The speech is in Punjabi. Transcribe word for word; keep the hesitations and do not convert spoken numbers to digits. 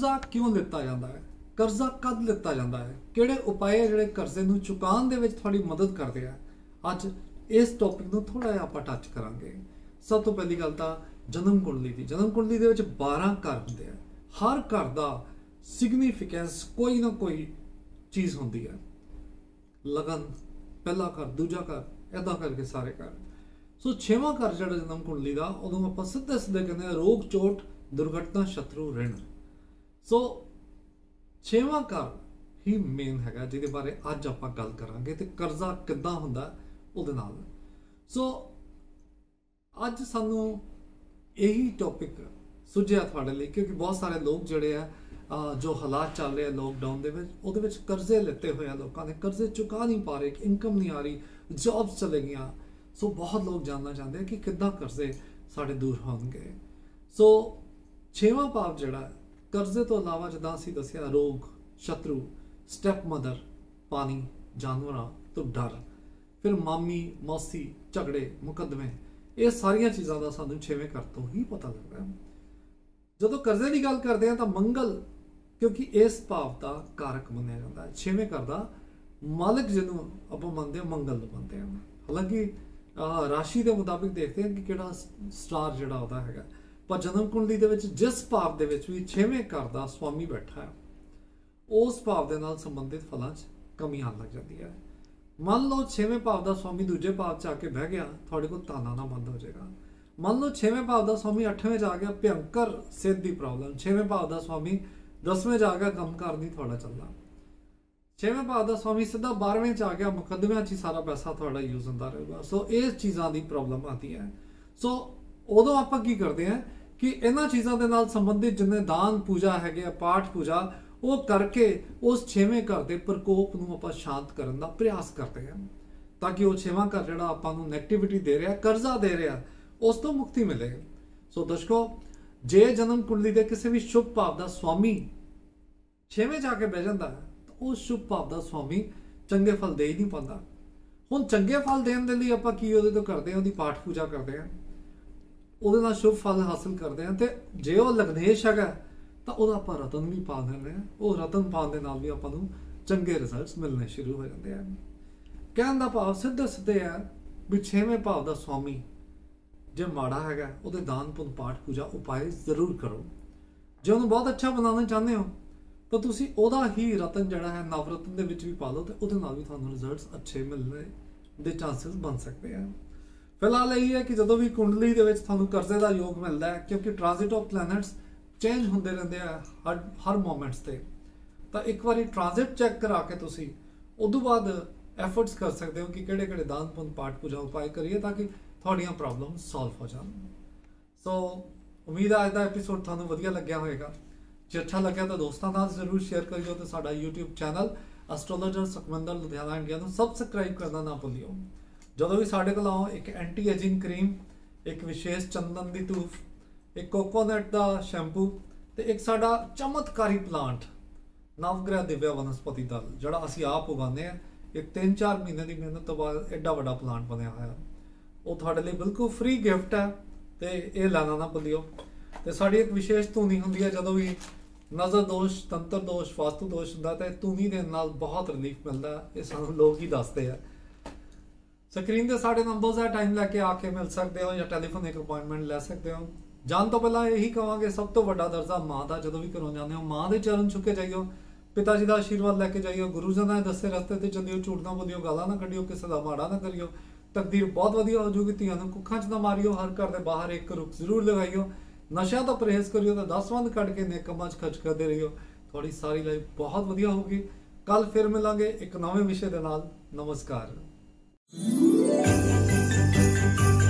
ਕਰਜ਼ਾ ਕਿਉਂ ਲਿੱਤਾ ਜਾਂਦਾ ਹੈ, ਕਰਜ਼ਾ ਕਦ ਲਿੱਤਾ ਜਾਂਦਾ ਹੈ, ਕਿਹੜੇ ਉਪਾਅ ਜਿਹੜੇ ਕਰਜ਼ੇ ਨੂੰ ਚੁਕਾਉਣ ਦੇ ਵਿੱਚ ਤੁਹਾਡੀ ਮਦਦ ਕਰਦੇ ਆ। ਅੱਜ ਇਸ ਟੌਪਿਕ ਨੂੰ ਥੋੜਾ ਜਿਹਾ ਆਪਾਂ ਟੱਚ ਕਰਾਂਗੇ। ਸਭ ਤੋਂ ਪਹਿਲੀ ਗੱਲ ਤਾਂ ਜਨਮ ਕੁੰਡਲੀ ਦੀ। ਜਨਮ ਕੁੰਡਲੀ ਦੇ ਵਿੱਚ ਬਾਰਾਂ ਘਰ ਹੁੰਦੇ ਆ। ਹਰ ਘਰ ਦਾ ਸਿਗਨੀਫੀਕੈਂਸ ਕੋਈ ਨਾ ਕੋਈ ਚੀਜ਼ ਹੁੰਦੀ ਹੈ। ਲਗਨ, ਪਹਿਲਾ ਘਰ, ਦੂਜਾ ਘਰ, ਏਦਾਂ ਕਰਕੇ ਸਾਰੇ ਘਰ। ਸੋ ਛੇਵਾਂ ਘਰ ਜਿਹੜਾ ਜਨਮ ਕੁੰਡਲੀ ਦਾ, ਉਹਨੂੰ ਆਪਾਂ ਸਿੱਧੇ ਸਿੱਧੇ ਕਹਿੰਦੇ ਆ ਰੋਗ, ਚੋਟ, ਦੁਰਘਟਨਾ, ਸ਼ਤਰੂ, ਰਿਣ। ਸੋ ਛੇਵਾਂ ਘਰ ਹੀ ਮੇਨ ਹੈਗਾ ਜਿਹਦੇ ਬਾਰੇ ਅੱਜ ਆਪਾਂ ਗੱਲ ਕਰਾਂਗੇ, ਤੇ ਕਰਜ਼ਾ ਕਿੱਦਾਂ ਹੁੰਦਾ ਉਹਦੇ ਨਾਲ। ਸੋ ਅੱਜ ਸਾਨੂੰ ਇਹੀ ਟੌਪਿਕ ਸੁਝਿਆ ਤੁਹਾਡੇ ਲਈ, ਕਿਉਂਕਿ ਬਹੁਤ ਸਾਰੇ ਲੋਕ ਜਿਹੜੇ ਆ ਜੋ ਹਾਲਾਤ ਚੱਲ ਰਹੇ ਆ ਲੋਕਡਾਊਨ ਦੇ ਵਿੱਚ, ਉਹਦੇ ਵਿੱਚ ਕਰਜ਼ੇ ਲਿੱਤੇ ਹੋਏ ਆ ਲੋਕਾਂ ਨੇ, ਕਰਜ਼ੇ ਚੁਕਾ ਨਹੀਂ ਪਾ ਰਹੇ, ਇਨਕਮ ਨਹੀਂ ਆ ਰਹੀ, ਜੌਬਸ ਚਲੇ ਗਈਆਂ। ਸੋ ਬਹੁਤ ਲੋਕ ਜਾਣਨਾ ਚਾਹੁੰਦੇ ਆ ਕਿ ਕਿੱਦਾਂ ਕਰਜ਼ੇ ਸਾਡੇ ਦੂਰ ਹੋਣਗੇ। ਸੋ ਛੇਵਾਂ ਭਾਵ ਜਿਹੜਾ ਕਰਜ਼ੇ ਤੋਂ ਇਲਾਵਾ, ਜਿੱਦਾਂ ਅਸੀਂ ਦੱਸਿਆ, ਰੋਗ, ਸ਼ਤਰੂ, ਸਟੈਪ ਮਦਰ, ਪਾਣੀ, ਜਾਨਵਰਾਂ ਤੋਂ ਡਰ, ਫਿਰ ਮਾਮੀ, ਮੌਸੀ, ਝਗੜੇ, ਮੁਕੱਦਮੇ, ਇਹ ਸਾਰੀਆਂ ਚੀਜ਼ਾਂ ਦਾ ਸਾਨੂੰ ਛੇਵੇਂ ਘਰ ਤੋਂ ਹੀ ਪਤਾ ਲੱਗਦਾ। ਜਦੋਂ ਕਰਜ਼ੇ ਦੀ ਗੱਲ ਕਰਦੇ ਹਾਂ ਤਾਂ ਮੰਗਲ, ਕਿਉਂਕਿ ਇਸ ਭਾਵ ਦਾ ਕਾਰਕ ਮੰਨਿਆ ਜਾਂਦਾ ਹੈ। ਛੇਵੇਂ ਘਰ ਦਾ ਮਾਲਕ ਜਿਹਨੂੰ ਆਪਾਂ ਮੰਨਦੇ ਹਾਂ, ਮੰਗਲ ਨੂੰ ਮੰਨਦੇ ਹਾਂ। ਹਾਲਾਂਕਿ ਰਾਸ਼ੀ ਦੇ ਮੁਤਾਬਿਕ ਦੇਖਦੇ ਹਾਂ ਕਿ ਕਿਹੜਾ ਸਟਾਰ ਜਿਹੜਾ ਉਹਦਾ ਹੈਗਾ, ਪਰ ਜਨਮ ਕੁੰਡਲੀ ਦੇ ਵਿੱਚ ਜਿਸ ਭਾਵ ਦੇ ਵਿੱਚ ਵੀ ਛੇਵੇਂ ਘਰ ਦਾ ਸਵਾਮੀ ਬੈਠਾ ਹੈ, ਉਸ ਭਾਵ ਦੇ ਨਾਲ ਸੰਬੰਧਿਤ ਫਲਾਂ 'ਚ ਕਮੀ ਆਉਣ ਲੱਗ ਜਾਂਦੀ ਹੈ। ਮੰਨ ਲਓ ਛੇਵੇਂ ਭਾਵ ਦਾ ਸਵਾਮੀ ਦੂਜੇ ਭਾਵ 'ਚ ਆ ਕੇ ਬਹਿ ਗਿਆ, ਤੁਹਾਡੇ ਕੋਲ ਤਾਨਾ ਨਾ ਬੰਦ ਹੋ ਜਾਏਗਾ। ਮੰਨ ਲਓ ਛੇਵੇਂ ਭਾਵ ਦਾ ਸਵਾਮੀ ਅੱਠਵੇਂ 'ਚ ਆ ਗਿਆ, ਭਿਅੰਕਰ ਸਿਹਤ ਦੀ ਪ੍ਰੋਬਲਮ। ਛੇਵੇਂ ਭਾਵ ਦਾ ਸਵਾਮੀ ਦਸਵੇਂ 'ਚ ਆ ਗਿਆ, ਕੰਮ ਕਾਰ ਨਹੀਂ ਤੁਹਾਡਾ ਚੱਲਦਾ। ਛੇਵੇਂ ਭਾਵ ਦਾ ਸਵਾਮੀ ਸਿੱਧਾ ਬਾਰ੍ਹਵੇਂ 'ਚ ਆ ਗਿਆ, ਮੁਕੱਦਮਿਆਂ 'ਚ ਹੀ ਸਾਰਾ ਪੈਸਾ ਤੁਹਾਡਾ ਯੂਜ਼ ਹੁੰਦਾ ਰਹੇਗਾ। ਸੋ ਇਹ ਚੀਜ਼ਾਂ ਦੀ ਪ੍ਰੋਬਲਮ ਆਉਂਦੀ ਹੈ। ਸੋ ਉਦੋਂ ਆਪਾਂ ਕੀ ਕਰਦੇ ਹਾਂ ਕਿ ਇਹਨਾਂ ਚੀਜ਼ਾਂ ਦੇ ਨਾਲ ਸੰਬੰਧਿਤ ਜਿੰਨੇ ਦਾਨ ਪੂਜਾ ਹੈਗੇ ਆ, ਪਾਠ ਪੂਜਾ, ਉਹ ਕਰਕੇ ਉਸ ਛੇਵੇਂ ਘਰ ਦੇ ਪ੍ਰਕੋਪ ਨੂੰ ਆਪਾਂ ਸ਼ਾਂਤ ਕਰਨ ਦਾ ਪ੍ਰਯਾਸ ਕਰਦੇ ਹਾਂ, ਤਾਂ ਕਿ ਉਹ ਛੇਵਾਂ ਘਰ ਜਿਹੜਾ ਆਪਾਂ ਨੂੰ ਨੈਗੇਟਿਵਿਟੀ ਦੇ ਰਿਹਾ, ਕਰਜ਼ਾ ਦੇ ਰਿਹਾ, ਉਸ ਤੋਂ ਮੁਕਤੀ ਮਿਲੇ। ਸੋ ਦਰਸ਼ਕੋ, ਜੇ ਜਨਮ ਕੁੰਡਲੀ ਦੇ ਕਿਸੇ ਵੀ ਸ਼ੁਭ ਭਾਵ ਦਾ ਸਵਾਮੀ ਛੇਵੇਂ ਜਾ ਕੇ ਬਹਿ ਜਾਂਦਾ ਹੈ, ਤਾਂ ਉਹ ਸ਼ੁਭ ਭਾਵ ਦਾ ਸਵਾਮੀ ਚੰਗੇ ਫਲ ਦੇ ਹੀ ਨਹੀਂ ਪਾਉਂਦਾ। ਹੁਣ ਚੰਗੇ ਫਲ ਦੇਣ ਦੇ ਲਈ ਆਪਾਂ ਕੀ ਉਹਦੇ ਤੋਂ ਕਰਦੇ ਹਾਂ, ਉਹਦੀ ਪਾਠ ਪੂਜਾ ਕਰਦੇ ਹਾਂ, ਉਹਦੇ ਨਾਲ ਸ਼ੁਭ ਫਲ ਹਾਸਲ ਕਰਦੇ ਹਾਂ। ਤੇ ਜੇ ਉਹ ਲਗਨੇਸ਼ ਹੈਗਾ ਤਾਂ ਉਹਦਾ ਆਪਾਂ ਰਤਨ ਵੀ ਪਾ ਦਿੰਦੇ ਹਾਂ। ਉਹ ਰਤਨ ਪਾਉਣ ਦੇ ਨਾਲ ਵੀ ਆਪਾਂ ਨੂੰ ਚੰਗੇ ਰਿਜ਼ਲਟਸ ਮਿਲਣੇ ਸ਼ੁਰੂ ਹੋ ਜਾਂਦੇ ਹਨ। ਕਹਿਣ ਦਾ ਭਾਵ ਸਿੱਧੇ ਸਿੱਧੇ ਹੈ ਵੀ ਛੇਵੇਂ ਭਾਵ ਦਾ ਸਵਾਮੀ ਜੇ ਮਾੜਾ ਹੈਗਾ, ਉਹਦੇ ਦਾਨ ਪੁੰਨ, ਪਾਠ ਪੂਜਾ, ਉਪਾਅ ਜ਼ਰੂਰ ਕਰੋ। ਜੇ ਉਹਨੂੰ ਬਹੁਤ ਅੱਛਾ ਬਣਾਉਣਾ ਚਾਹੁੰਦੇ ਹੋ ਤਾਂ ਤੁਸੀਂ ਉਹਦਾ ਹੀ ਰਤਨ ਜਿਹੜਾ ਹੈ ਨਵਰਤਨ ਦੇ ਵਿੱਚ ਵੀ ਪਾ ਲਓ, ਤੇ ਉਹਦੇ ਨਾਲ ਵੀ ਤੁਹਾਨੂੰ ਰਿਜ਼ਲਟਸ ਅੱਛੇ ਮਿਲਣੇ ਦੇ ਚਾਂਸਸ ਬਣ ਸਕਦੇ ਆ। ਫਿਲਹਾਲ ਇਹ ਹੈ ਕਿ ਜਦੋਂ ਵੀ ਕੁੰਡਲੀ ਦੇ ਵਿੱਚ ਤੁਹਾਨੂੰ ਕਰਜ਼ੇ ਦਾ ਯੋਗ ਮਿਲਦਾ ਹੈ, ਕਿਉਂਕਿ ਟ੍ਰਾਂਜ਼ਿਟ ਆਫ ਪਲੈਨਟਸ ਚੇਂਜ ਹੁੰਦੇ ਰਹਿੰਦੇ ਆ ਹਰ ਹਰ ਮੋਮੈਂਟਸ ਤੇ, ਤਾਂ ਇੱਕ ਵਾਰੀ ਟ੍ਰਾਂਜ਼ਿਟ ਚੈੱਕ ਕਰਾ ਕੇ ਤੁਸੀਂ ਉਦੋਂ ਬਾਅਦ ਐਫਰਟਸ ਕਰ ਸਕਦੇ ਹੋ ਕਿ ਕਿਹੜੇ ਕਿਹੜੇ ਦਾਨ ਪੁੰਨ, ਪਾਠ ਪੂਜਾ, ਉਪਾਅ ਕਰੀਏ ਤਾਂ ਕਿ ਤੁਹਾਡੀਆਂ ਪ੍ਰੋਬਲਮ ਸੋਲਵ ਹੋ ਜਾਣ। ਸੋ ਉਮੀਦ ਹੈ ਅੱਜ ਦਾ ਐਪੀਸੋਡ ਤੁਹਾਨੂੰ ਵਧੀਆ ਲੱਗਿਆ ਹੋਵੇਗਾ। ਜੇ ਅੱਛਾ ਲੱਗਿਆ ਤਾਂ ਦੋਸਤਾਂ ਨਾਲ ਜ਼ਰੂਰ ਸ਼ੇਅਰ ਕਰਿਓ, ਤੇ ਸਾਡਾ YouTube channel astrologer Sukhwinder Ludhiana India ਨੂੰ ਸਬਸਕ੍ਰਾਈਬ ਕਰਨਾ ਨਾ ਭੁੱਲਿਓ। ਜਦੋਂ ਵੀ ਸਾਡੇ ਕੋਲ ਆਓ, ਇੱਕ ਐਂਟੀ ਏਜਿੰਗ ਕਰੀਮ, ਇੱਕ ਵਿਸ਼ੇਸ਼ ਚੰਦਨ ਦੀ ਧੂਫ, ਇੱਕ ਕੋਕੋਨਟ ਦਾ ਸ਼ੈਂਪੂ, ਤੇ ਇੱਕ ਸਾਡਾ ਚਮਤਕਾਰੀ ਪਲਾਂਟ ਨਵਗ੍ਰਹਿ ਦਿਵਿਆ ਵਨਸਪਤੀ ਦਲ, ਜਿਹੜਾ ਅਸੀਂ ਆਪ ਉਗਾਉਂਦੇ ਹਾਂ। ਇੱਕ ਤਿੰਨ ਚਾਰ ਮਹੀਨੇ ਦੀ ਮਿਹਨਤ ਤੋਂ ਬਾਅਦ ਐਡਾ ਵੱਡਾ ਪਲਾਂਟ ਬਣਿਆ ਹੋਇਆ, ਉਹ ਤੁਹਾਡੇ ਲਈ ਬਿਲਕੁਲ ਫ੍ਰੀ ਗਿਫਟ ਹੈ, ਤੇ ਇਹ ਲੈਣਾ ਨਾ ਭੁੱਲਿਓ। ਤੇ ਸਾਡੀ ਇੱਕ ਵਿਸ਼ੇਸ਼ ਧੂਨੀ ਹੁੰਦੀ ਹੈ, ਜਦੋਂ ਵੀ ਨਜ਼ਰ ਦੋਸ਼, ਤੰਤਰ ਦੋਸ਼, ਵਾਸਤੂ ਦੋਸ਼ ਹੁੰਦਾ ਤਾਂ ਧੂਨੀ ਦੇ ਨਾਲ ਬਹੁਤ ਰਿਲੀਫ ਮਿਲਦਾ। ਇਹ ਸਾਨੂੰ ਲੋਕ ਹੀ ਦੱਸਦੇ ਆ। ਸਕਰੀਨ ਤੇ ਸਾਡੇ ਨੰਬਰਸ ਹੈ, ਟਾਈਮ ਲੈ ਕੇ ਆ ਕੇ ਮਿਲ ਸਕਦੇ ਹੋ ਜਾਂ ਟੈਲੀਫੋਨ ਇੱਕ ਅਪਾਇੰਟਮੈਂਟ ਲੈ ਸਕਦੇ ਹੋ। ਜਾਣ ਤੋਂ ਪਹਿਲਾਂ ਇਹੀ ਕਹਾਂਗੇ, ਸਭ ਤੋਂ ਵੱਡਾ ਦਰਜਾ ਮਾਂ ਦਾ। ਜਦੋਂ ਵੀ ਘਰੋਂ ਜਾਂਦੇ ਹੋ, ਮਾਂ ਦੇ ਚਰਨ ਛੁੱਕੇ ਜਾਈਓ, ਪਿਤਾ ਜੀ ਦਾ ਆਸ਼ੀਰਵਾਦ ਲੈ ਕੇ ਜਾਈਓ, ਗੁਰੂ ਜੀ ਨੇ ਦੱਸੇ ਰਸਤੇ ਤੇ ਚੱਲਿਓ, ਝੂਠ ਨਾ ਬੋਲਿਓ, ਗਾਲਾਂ ਨਾ ਕੱਢਿਓ, ਕਿਸੇ ਦਾ ਮਾੜਾ ਨਾ ਕਰਿਓ, ਤਕਦੀਰ ਬਹੁਤ ਵਧੀਆ ਹੋ ਜੂਗੀ। ਧੀਆਂ ਨੂੰ ਕੁੱਖਾਂ 'ਚ ਨਾ ਮਾਰਿਓ, ਹਰ ਘਰ ਦੇ ਬਾਹਰ ਇੱਕ ਰੁੱਖ ਜ਼ਰੂਰ ਲਗਾਈਓ, ਨਸ਼ਿਆਂ ਤੋਂ ਪਰਹੇਜ਼ ਕਰਿਓ, ਤਾਂ ਦਸਵੰਧ ਕੱਢ ਕੇ ਨੇਕ ਕੰਮਾਂ 'ਚ ਖਰਚ ਕਰਦੇ ਰਹੀਓ। ਤੁਹਾਡੀ ਸਾਰੀ ਲਾਈਫ ਬਹੁਤ ਵਧੀਆ ਹੋਊਗੀ। ਕੱਲ ਫਿਰ ਮਿਲਾਂਗੇ ਇੱਕ ਨਵੇਂ ਵਿਸ਼ੇ ਦੇ ਨਾਲ। ਨਮਸਕਾਰ।